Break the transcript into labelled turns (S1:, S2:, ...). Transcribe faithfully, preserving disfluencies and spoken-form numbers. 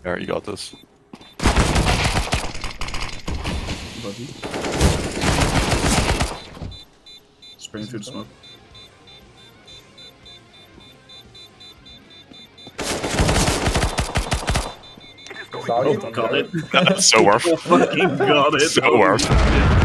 S1: Alright, you got this.
S2: Buddy. Spraying through the smoke.
S3: Oh,
S2: got it.
S1: So worth.
S2: Fucking got it.
S1: So worth.